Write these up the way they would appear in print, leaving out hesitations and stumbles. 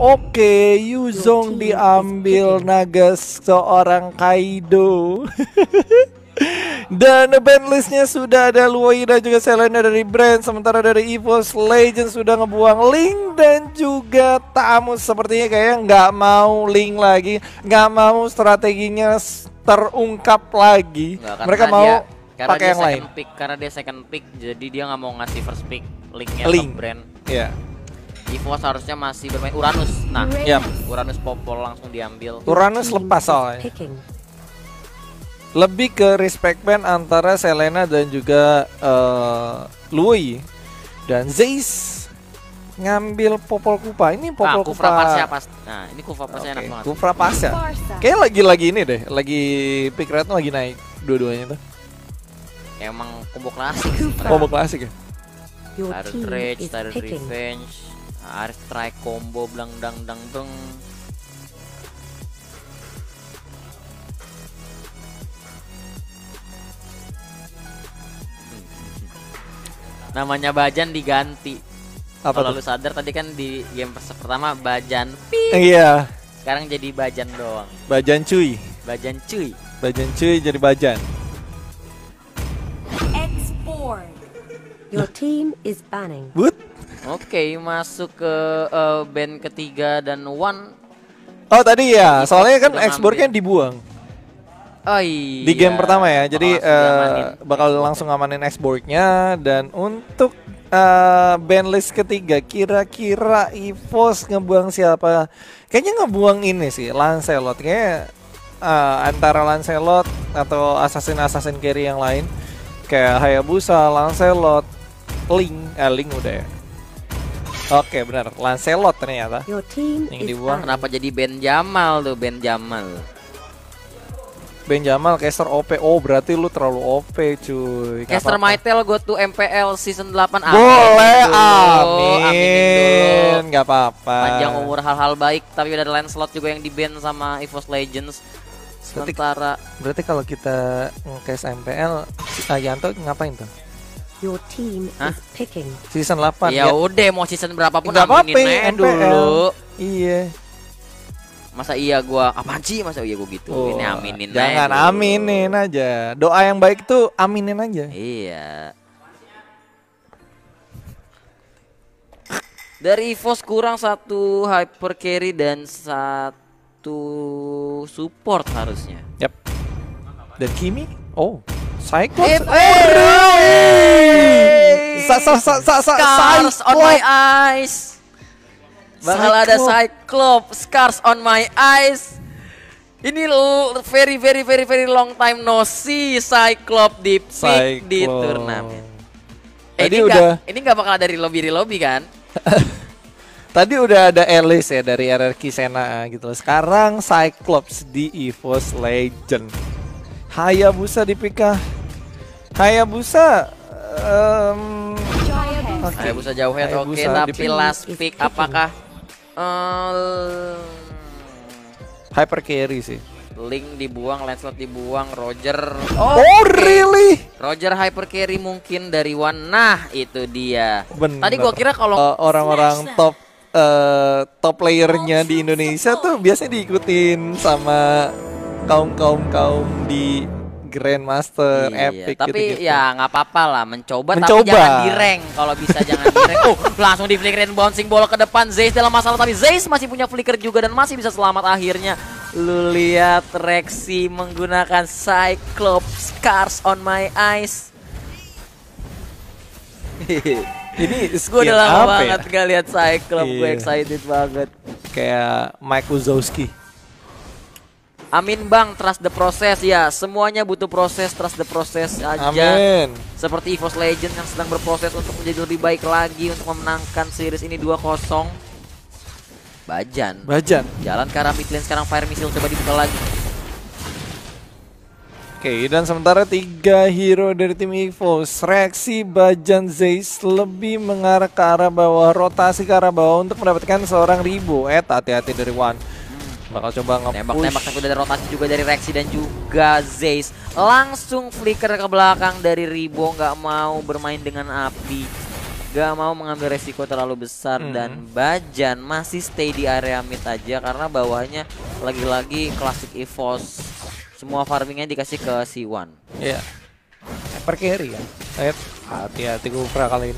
Oke, Yuzong diambil naga seorang Kaido. Dan band listnya sudah ada Luoi dan juga Selena dari Brand. Sementara dari EVOS Legends sudah ngebuang Link dan juga Tamus. Sepertinya kayaknya nggak mau Link lagi, nggak mau strateginya terungkap lagi. Mereka mau pakai yang lain. Karena dia second pick, jadi dia nggak mau ngasih first pick Linknya ke Brand. Iya. EVOS harusnya masih bermain Uranus. Nah, Uranus Popol langsung diambil. Uranus lepas soalnya. Lebih ke respect band antara Selena dan juga Lui. Dan Zeiss ngambil Popol Kupa. Ini Popol Kupa. Nah, ini Kupa Pasya enak banget. Kupa Pasya. Kayak lagi ini deh, lagi pick rate lagi naik dua-duanya tuh. Emang combo klasik. Combo klasik ya. Tyrant Rage, Tyrant Revenge, Arif Strike combo blang dang dang deng. Namanya Bajan diganti. Kalau lu sadar tadi kan di game pertama Bajan Iya. Sekarang jadi Bajan doang. Bajan cuy. Bajan cuy. Bajan cuy jadi Bajan. Export. Your team is banning. But Oke, masuk ke band ketiga dan One. Oh tadi ya, soalnya kan exportnya dibuang. Oh iya. Di game pertama ya, jadi bakal langsung ngamanin exportnya. Dan untuk band list ketiga, kira-kira EVOS ngebuang siapa? Kayaknya ngebuang ini sih, Lancelot. Kayaknya antara Lancelot atau assassin carry yang lain, kayak Hayabusa, Lancelot, Link udah ya. Oke benar, Lancelot ternyata yang dibuang. Kenapa jadi Ben Jamal tuh, Ben Jamal? Ben Jamal, caster OP. Oh berarti lu terlalu OP cuy. Caster Mytel go to MPL season 8. Boleh, amin. Gak apa-apa. Panjang umur, hal-hal baik. Tapi udah ada Lancelot juga yang di-ban sama EVOS Legends. Sementara berarti kalau kita nge-case MPL, Yanto ngapain tuh? Your team is picking. Season 8. Ya udah mau season berapapun aminin dulu. Iya. Masa iya gua apaan sih, masa iya gua gitu. Ini aminin aja. Jangan aminin aja. Doa yang baik tuh aminin aja. Iya. Dari EVOS kurang satu hyper carry dan satu support harusnya. Yap. Dan Kimi? Oh, Cyclops. Scars on my eyes. Bakal ada Cyclops, Scars on my eyes. Ini lo very long time no see Cyclops di pick di turnamen. Ini nggak bakal dari lobby kan? Tadi udah ada Alice ya dari RRQ Sena gitu. Sekarang Cyclops di EVOS Legend. Hayabusa di pick. Hayabusa Hayabusa jauh head oke, tapi last pick apakah hyper carry sih. Link dibuang, Lancelot dibuang, Roger. Really? Roger hyper carry mungkin dari One. Nah, itu dia. Bener. Tadi gua kira kalau orang-orang top playernya di Indonesia tuh biasanya diikutin sama kaum di Grandmaster, Epic tapi gitu. Ya nggak apa-apa lah mencoba. Tapi jangan di rank. Kalau bisa jangan di rank. Langsung di flickerin bouncing bola ke depan. Zeiss dalam masalah, tapi Zeiss masih punya flicker juga dan masih bisa selamat akhirnya. Lu lihat Rexy menggunakan Cyclops, Scars on my eyes. Ini gue udah lama banget gak lihat Cyclops. Gue excited banget. Kayak Mike Wazowski. Amin bang, trust the process ya. Semuanya butuh proses, trust the process aja. Amin. Seperti EVOS Legends yang sedang berproses untuk menjadi lebih baik lagi untuk memenangkan series ini 2-0. Bajan. Jalan ke arah mid lane sekarang, Fire Missile coba dibuka lagi. Oke, dan sementara 3 hero dari tim EVOS, Rexy, Bajan, Zeiss lebih mengarah ke arah bawah, rotasi ke arah bawah untuk mendapatkan seorang Ribo. Hati-hati dari One. Bakal coba nge-push. Nembak tapi udah ada rotasi juga dari Rexy dan juga Zeiss. Langsung flicker ke belakang dari Ribo, nggak mau bermain dengan api. gak mau mengambil resiko terlalu besar dan Bajan masih stay di area mid aja karena bawahnya lagi-lagi klasik EVOS. Semua farmingnya dikasih ke C1. Iya. Hyper carry ya. Hati-hati Kufra kali ini.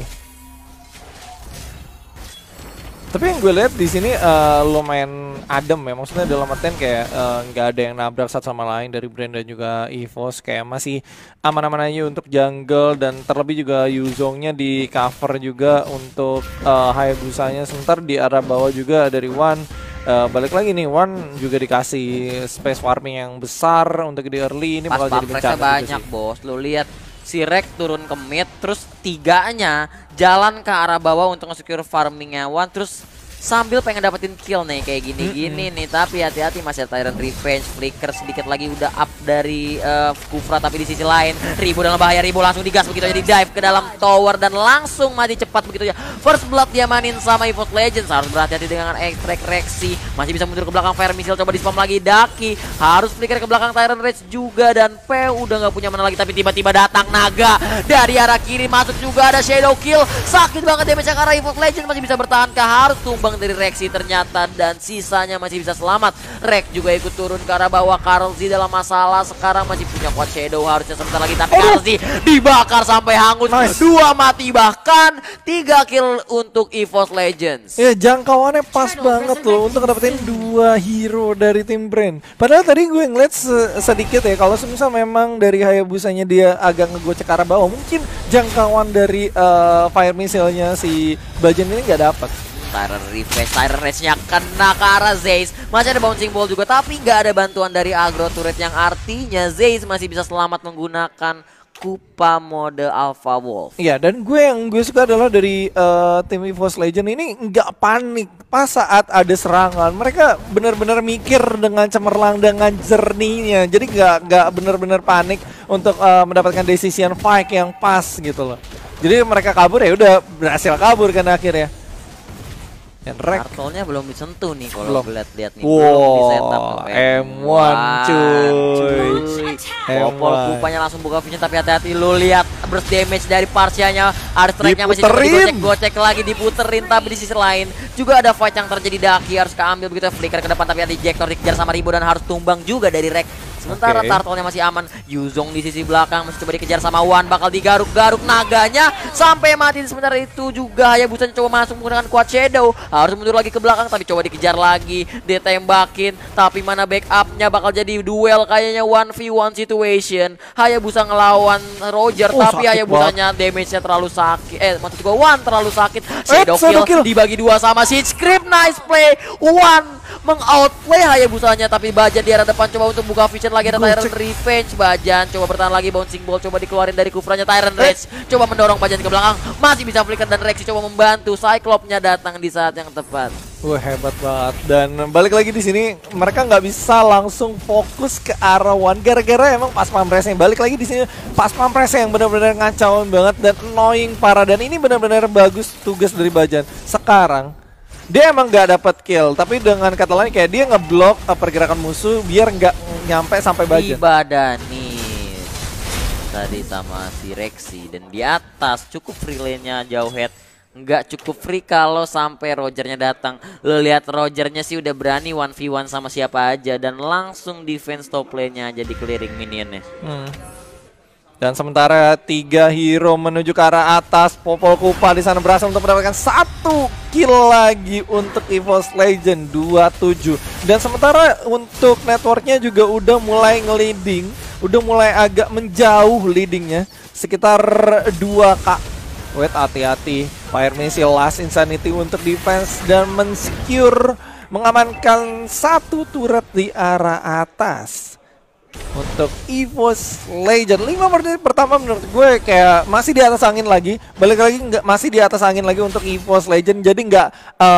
Tapi yang gue lihat di sini lumayan adem ya, maksudnya dalam artian kayak nggak ada yang nabrak satu sama lain dari Brand dan juga EVOS, kayak masih aman-aman aja untuk jungle dan terlebih juga Yuzongnya di cover juga untuk Hayabusanya. Sementara di arah bawah juga dari Wan balik lagi nih, Wan juga dikasih space farming yang besar untuk di early ini bakal jadi bencana banyak bos. Lu lihat si Rek turun ke mid, terus tiganya jalan ke arah bawah untuk nge-secure farmingnya Wan, terus sambil pengen dapetin kill nih kayak gini-gini nih. Tapi hati-hati masih ada Tyrant Revenge, Flicker sedikit lagi udah up dari Kufra. Tapi di sisi lain Ribu dalam bahaya, Ribu langsung digas begitu aja, di dive ke dalam tower dan langsung mati cepat begitu aja. First blood dia manin sama EVOS Legends, harus berhati-hati dengan extract Rexy. Masih bisa mundur ke belakang, Fire Missile coba di spam lagi, Daki harus flicker ke belakang, Tyrant Rage juga, dan Peu udah nggak punya mana lagi. Tapi tiba-tiba datang Naga dari arah kiri, masuk juga ada Shadow Kill, sakit banget damage karena EVOS Legends masih bisa bertahan kah, harus tumbang dari Rexy ternyata, dan sisanya masih bisa selamat. Rek juga ikut turun ke arah bawah, Karlzy dalam masalah sekarang, masih punya kuat Shadow harusnya sebentar lagi, tapi Karlzy dibakar sampai hangus. Nice. 2 mati bahkan 3 kill untuk EVOS Legends. Ya jangkauannya pas banget loh untuk dapetin 2 hero dari tim Brand. Padahal tadi gue ngeliat sedikit ya, kalau semisal memang dari Hayabusanya dia agak ngegocek ke arah bawah, mungkin jangkauan dari fire missile-nya si Bajan ini nggak dapat. Tyrant Revenge, Tyrant Rage-nya kena ke arah Zayce. Masih ada bouncing ball juga, tapi nggak ada bantuan dari aggro turret, yang artinya Zayce masih bisa selamat menggunakan Kupa mode Alpha Wolf. Iya, dan gue suka adalah dari tim EVOS Legend ini nggak panik pas saat ada serangan. Mereka benar-benar mikir dengan cemerlang, dengan jernihnya. Jadi nggak benar-benar panik untuk mendapatkan decision fight yang pas gitu loh. Jadi mereka kabur ya udah berhasil kabur kan akhirnya. Turtle-nya belum disentuh nih kalau lihat nih. Wow, belum di setup M1 cuy. Popol Kupanya langsung buka vision, tapi hati-hati lu lihat burst damage dari Parsianya. Airstrike-nya masih digocek-gocek lagi, diputerin, tapi di sisi lain juga ada fight yang terjadi. Daki harus keambil begitu, flicker ke depan, tapi hati Jektor dikejar sama Ribo dan harus tumbang juga dari Rek. Sementara Turtle-nya masih aman. Yuzong di sisi belakang masih coba dikejar sama Wan, bakal digaruk-garuk Naganya sampai mati. Sementara itu juga Hayabusa coba masuk menggunakan kuat Shadow, harus mundur lagi ke belakang, tapi coba dikejar lagi, ditembakin, tapi mana backupnya, bakal jadi duel kayaknya 1v1 situation. Hayabusa ngelawan Roger, tapi Hayabusanya damage-nya terlalu sakit, maksud gua Wan terlalu sakit. Shadow kill dibagi 2 sama Siege Creep, nice play. Wan meng-outplay Hayabusanya, tapi Bajan di arah depan coba untuk buka vision lagi. Ada Tyrant Revenge, Bajan coba bertahan lagi, bouncing ball coba dikeluarin dari Kufranya. Tyrant Rage coba mendorong Bajan ke belakang, masih bisa flicker, dan Rexy coba membantu. Cyclops-nya datang di saat yang tepat. Wah, hebat banget. Dan balik lagi di sini mereka nggak bisa langsung fokus ke arah Wan gara-gara emang pas pampresnya. Balik lagi di sini pas pampresnya yang benar-benar ngacauin banget dan annoying parah, dan ini benar-benar bagus tugas dari Bajan. Sekarang dia emang nggak dapat kill, tapi dengan kata lain kayak dia ngeblok pergerakan musuh biar nggak nyampe sampai Bajan. Dibadanin tadi sama si Rexy, dan di atas cukup free lane-nya jauh head. Nggak cukup free kalau sampai Rogernya datang. Lo lihat Rogernya sih udah berani 1v1 sama siapa aja, dan langsung defense top lane-nya jadi clearing minionnya. Dan sementara 3 hero menuju ke arah atas, Popol Kupa di sana berhasil untuk mendapatkan 1 kill lagi untuk EVOS Legend 27. Dan sementara untuk networknya juga udah mulai nge-leading, udah mulai agak menjauh leadingnya sekitar 2K. Wait, hati-hati, Fire Missile Last Insanity untuk defense dan men-secure, mengamankan 1 turret di arah atas untuk EVOS Legend. 5 menit pertama menurut gue kayak masih di atas angin lagi. Balik lagi masih di atas angin lagi untuk EVOS Legend. Jadi nggak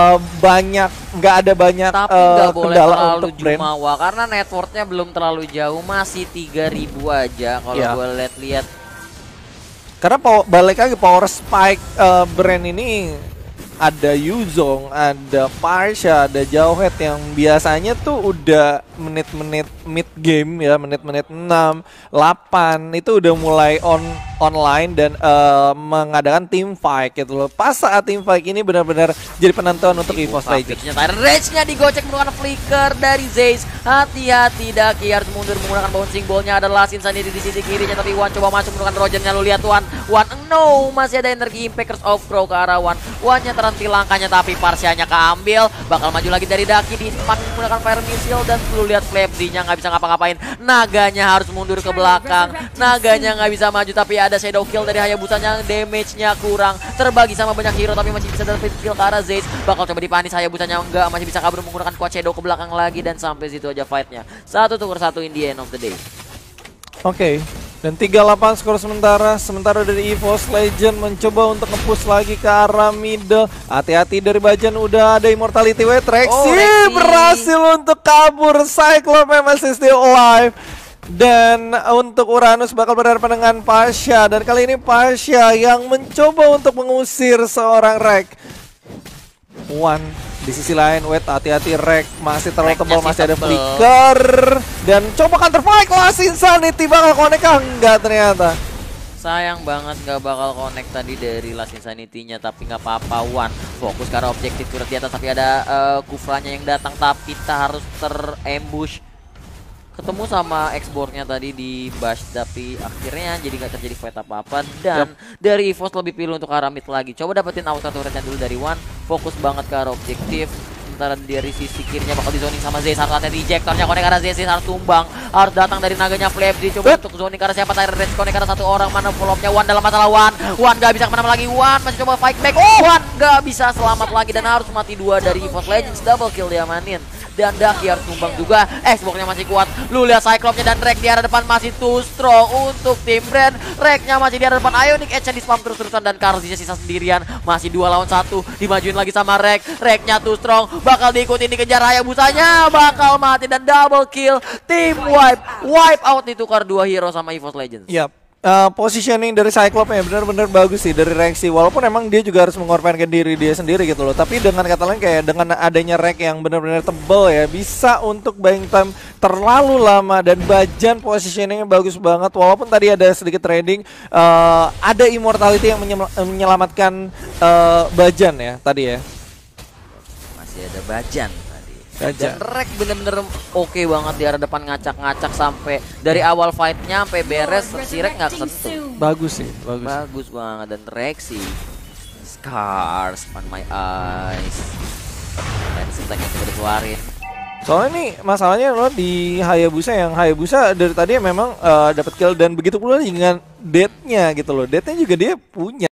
ada banyak tapi nggak boleh terlalu untuk jumawa karena networknya belum terlalu jauh, masih 3000 aja kalau gue lihat. Karena balik lagi power spike Brand ini ada Yuzong, ada Parsha, ada Jauhead yang biasanya tuh udah menit-menit mid game ya, menit-menit 6, 8 itu udah mulai online dan mengadakan team fight gitu loh. Pas saat team fight ini benar-benar jadi penentuan untuk EVOS Legends. Rage-nya digocek menggunakan flicker dari Zayce. Hati-hati Daki harus mundur menggunakan bouncing ball-nya. Ada Last Insanity di sisi kirinya, tapi Wan coba masuk menggunakan Roger-nya. Lu lihat Wan no, masih ada energi Impactors of Crow ke arah Wan-nya terhenti langkahnya, tapi Parsha-nya keambil. Bakal maju lagi dari Daki di depan menggunakan Fire Missile, dan lu lihat Flabzy-nya nggak bisa ngapa-ngapain. Naganya harus mundur ke belakang. Naganya nggak bisa maju, tapi ada Shadow Kill dari Hayabusa-nya. Damage-nya kurang, terbagi sama banyak hero, tapi masih bisa dapat kill ke arah Zayce. Bakal coba dipanis Hayabusa-nya, enggak, masih bisa kabur menggunakan Quad Shadow ke belakang lagi, dan sampai situ aja fight-nya. 1-1 in the end of the day. Oke. Dan 3-8 skor sementara dari EVOS Legend mencoba untuk nge-push lagi ke arah middle. Hati-hati dari Bajan, udah ada Immortality Wave. Rexy berhasil untuk kabur. Cyclops masih still alive. Dan untuk Uranus bakal berhadapan dengan Parsha, dan kali ini Parsha yang mencoba untuk mengusir seorang Rek. Di sisi lain, hati-hati Rek masih terlalu tebal, masih ada flicker. Dan coba counter fight, Last Insanity bakal connect, enggak ternyata. Sayang banget nggak bakal connect tadi dari Last Insanity-nya, tapi nggak apa-apa. Fokus ke arah objektif turret di atas, tapi ada Kufranya yang datang, tapi tak harus terambush. Ketemu sama X-Board-nya tadi di bash, tapi akhirnya jadi nggak terjadi fight apa-apa. Dan dari EVOS lebih pilih untuk arah mid lagi. Coba dapetin outer turretnya dulu dari fokus banget ke arah objektif. Sementara dari sisi kirinya bakal di zoning sama Zayce. Harus hati-hati ejectornya, connect ke arah Zayce harus tumbang. Harus datang dari naganya Flabzy. Coba untuk zoning ke arah siapa? Tyrant Rage connect ke arah satu orang. Mana follow-up-nya dalam masalah Wan nggak bisa kemana lagi. Masih coba fight back. Nggak bisa selamat lagi, dan harus mati 2 dari EVOS Legends. Double kill diamanin. Dan Daki harus tumbang juga. Xbox-nya masih kuat. Lu lihat Cyclops-nya dan Rek di arah depan masih too strong untuk tim brand. Rek-nya masih di arah depan. Ionic Edge-nya di spam terus-terusan, dan Karzi-nya sisa sendirian. Masih 2 lawan 1. Dimajuin lagi sama Rek. Rek-nya too strong. Bakal diikutin, dikejar Hayabusanya. Bakal mati dan double kill. Team wipe out, ditukar 2 hero sama EVOS Legends. Yap. Positioning dari Cyclops-nya benar-benar bagus sih dari Rexy, walaupun emang dia juga harus mengorbankan diri dia sendiri gitu loh. Tapi dengan kata lain kayak dengan adanya Rek yang benar-benar tebel ya, bisa untuk buying time terlalu lama, dan Bajan positioningnya bagus banget. Walaupun tadi ada sedikit trading, ada Immortality yang menyelamatkan Bajan ya tadi ya. Masih ada Bajan. Dan Rek bener-bener oke banget di arah depan, ngacak-ngacak sampai dari awal fightnya sampai beres si Rek nggak kesentuh. Bagus sih, bagus banget. Dan Rek sih Scars on my eyes. Dan setelahnya coba dikeluarin. Soalnya nih masalahnya lo di Hayabusa, yang Hayabusa dari tadi memang dapat kill, dan begitu pula dengan Death-nya gitu loh. Death-nya juga dia punya.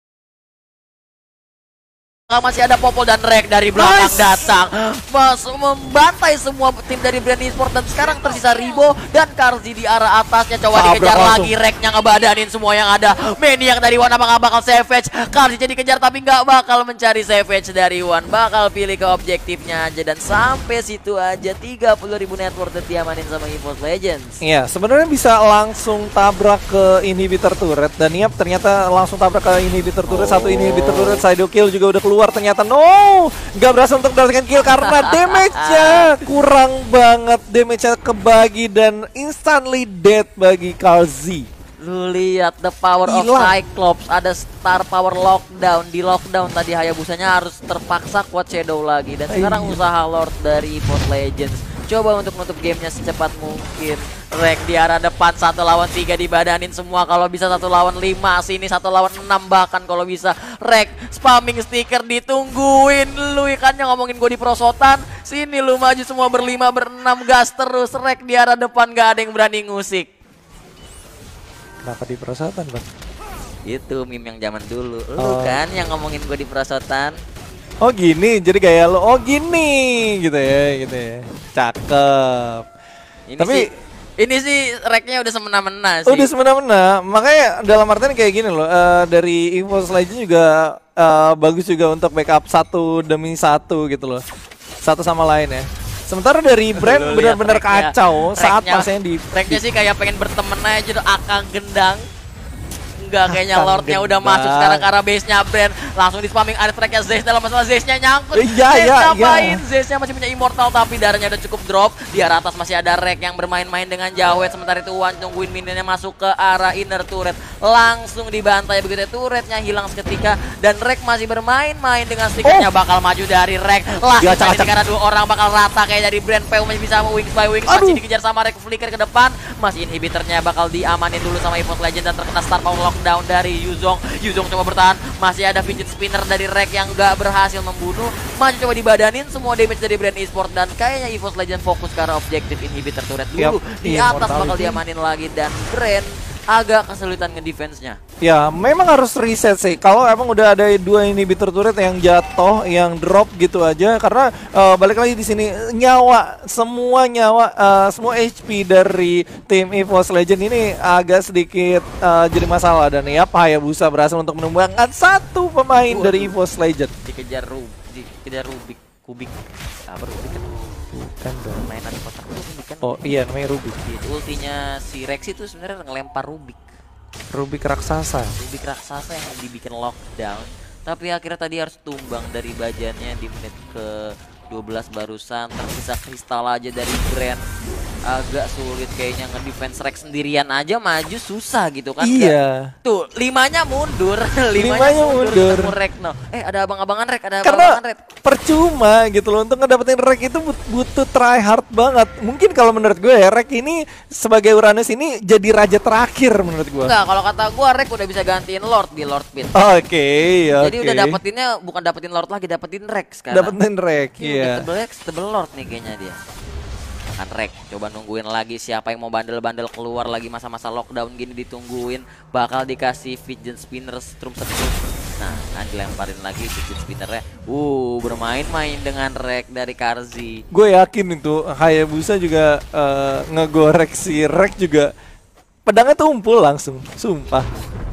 Masih ada Popol dan Rek dari belakang datang, membantai semua tim dari Brand Esports, dan sekarang tersisa Ribo dan Karzi di arah atasnya. Coba dikejar lagi, Reknya ngebadanin semua yang ada. Maniac dari Wan apakah bakal Savage? Karzi jadi kejar tapi nggak bakal mencari Savage dari Wan, bakal pilih ke objektifnya aja, dan sampai situ aja 30.000 network diamanin sama EVOS Legends. Iya, sebenarnya bisa langsung tabrak ke inhibitor turret, dan Niap ternyata langsung tabrak ke inhibitor turret. Satu inhibitor turret, Shadow Kill juga udah keluar. Ternyata nggak berhasil untuk mendapatkan kill karena damage-nya kurang banget. Damage-nya kebagi dan instantly dead bagi Karzi. Lu lihat the power of Cyclops, ada star power lockdown. Di lockdown tadi Hayabusanya harus terpaksa Quad Shadow lagi, dan sekarang usaha Lord dari EVOS Legends coba untuk nutup gamenya secepat mungkin. Rek di arah depan 1 lawan 3 dibadanin semua, kalau bisa 1 lawan 5, sini 1 lawan 6 bahkan kalau bisa. Rek spamming stiker ditungguin. Lu ikannya ngomongin gue di prosotan, sini lu maju semua berlima berenam gas terus. Rek di arah depan gak ada yang berani ngusik. Kenapa di prosotan bang? Itu meme yang zaman dulu. Lu kan yang ngomongin gue di prosotan. Oh gini, jadi kayak lo, oh gini gitu ya. Cakep. Ini sih Reknya udah semena-mena sih. Udah semena-mena, makanya dalam artian kayak gini loh, dari EVOS Legends juga bagus juga untuk backup satu demi satu gitu loh, satu sama lain ya. Sementara dari brand benar-benar kacau saat pasnya di. Reknya sih kayak pengen berteman aja tuh, akang gendang. enggak, kayaknya Lordnya udah masuk sekarang ke arah base-nya Brand. Langsung di spamming ada track-nya Zeus dalam masalah Zeus-nya nyangkut. Ngapain? Zeus-nya masih punya immortal tapi darahnya udah cukup drop. Di arah atas masih ada Rek yang bermain-main dengan Jawet. Sementara itu Wan nungguin minionnya masuk ke arah inner turret. Langsung dibantai begitu, turretnya hilang seketika. Dan Rek masih bermain-main dengan sticknya, bakal maju dari Rek. Lah, karena dua orang bakal rata kayak dari Brand. PU masih bisa wings by wings, masih dikejar sama Rek, flicker ke depan. Masih inhibitornya bakal diamanin dulu sama EVOS Legend dan terkena star power lockdown dari Yuzong. Yuzong coba bertahan, masih ada fidget spinner dari Rek yang gak berhasil membunuh. Masih coba dibadanin semua damage dari Brand Esports dan kayaknya EVOS Legend fokus ke arah objektif inhibitor turret dulu. Di atas bakal diamanin lagi dan Brand agak kesulitan ngedefense-nya. Ya, memang harus reset sih. Kalau emang udah ada 2 inhibitor turret yang jatuh, yang drop gitu aja, karena balik lagi di sini semua HP dari tim EVOS Legend ini agak sedikit jadi masalah dan ya Hayabusa berhasil untuk menumbangkan satu pemain dari EVOS Legend. Dikejar Rubik, Kubik. Apa Rubik kan? Bukan dong. Mainan di kotak Rubik kan? Oh iya, namanya Rubik. Ultinya si Rex itu sebenarnya ngelempar Rubik. Rubik raksasa. Rubik raksasa yang dibikin lockdown. Tapi akhirnya tadi harus tumbang dari bajannya di menit ke 12 barusan. Tersisa kristal aja dari Brand. Agak sulit kayaknya ngedefense Rex sendirian aja maju susah gitu kan. Iya. Tuh, 5-nya mundur. 5-nya mundur. Ketemu Rek, no. Ada abang-abangan Rek, Karena percuma gitu loh, untuk ngedapetin Rek itu butuh try hard banget. Mungkin kalau menurut gue ya, Rek ini sebagai Uranus ini jadi raja terakhir menurut gue. Enggak, kalau kata gue Rek udah bisa gantiin Lord di Lord Pit. Oke. Jadi udah dapetinnya bukan dapetin Lord lagi, dapetin Rek sekarang. Dapetin Rek, iya. Tebel Lord nih kayaknya dia. Kan Rek coba nungguin lagi siapa yang mau bandel-bandel keluar lagi masa-masa lockdown gini, ditungguin bakal dikasih fidget spinner setrum. Nah, kan dilemparin lagi fidget spinnernya. Bermain-main dengan Rek dari Karzi. Gue yakin itu Hayabusa juga ngegorek si Rek juga. Pedangnya tumpul langsung, sumpah.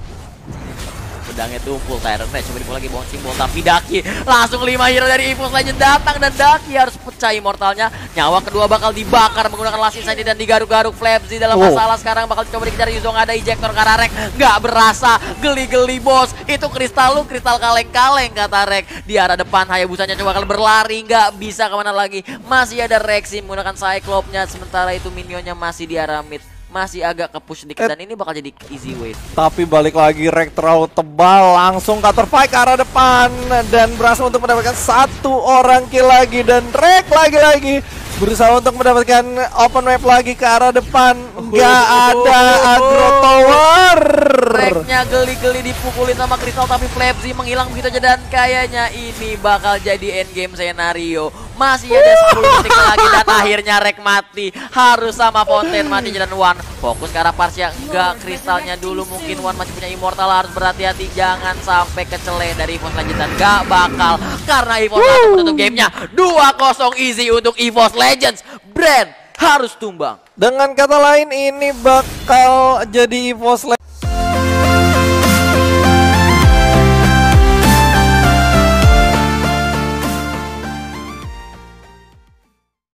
Pedangnya tumpul, Tyrant coba dipul lagi bawang simbol, tapi Daki langsung 5 hero dari EVOS Legend datang dan Daki harus pecah immortalnya. Nyawa kedua bakal dibakar menggunakan last inside dan digaruk-garuk. Flapsy dalam masalah sekarang bakal coba dikejar Yuzong, ada ejector karena Rek nggak berasa. Geli-geli bos, itu kristal lu kristal kaleng-kaleng kata Rek. Di arah depan Hayabusanya coba bakal berlari, nggak bisa kemana lagi. Masih ada Rexy menggunakan Cyclops-nya, sementara itu minionnya masih di arah mid. Masih agak ke-push dikit dan ini bakal jadi easy wave. Tapi balik lagi Rek terlalu tebal, langsung counter fight ke arah depan dan berhasil untuk mendapatkan 1 orang kill lagi. Dan Rek lagi-lagi berusaha untuk mendapatkan open map lagi ke arah depan. Gak ada agro tower. Reknya geli-geli dipukulin sama Crystal tapi Flapsy menghilang begitu aja dan kayaknya ini bakal jadi endgame scenario. Masih ada 10 detik lagi dan akhirnya Rek mati. Harus sama Fontaine mati dan Wan fokus ke arah Parsia. Enggak, kristalnya dulu mungkin Wan masih punya immortal, harus berhati-hati jangan sampai kecele dari EVOS Legends dan gak bakal karena EVOS langsung menutup gamenya 2-0 easy untuk EVOS Legends. Brand harus tumbang. Dengan kata lain ini bakal jadi EVOS Legends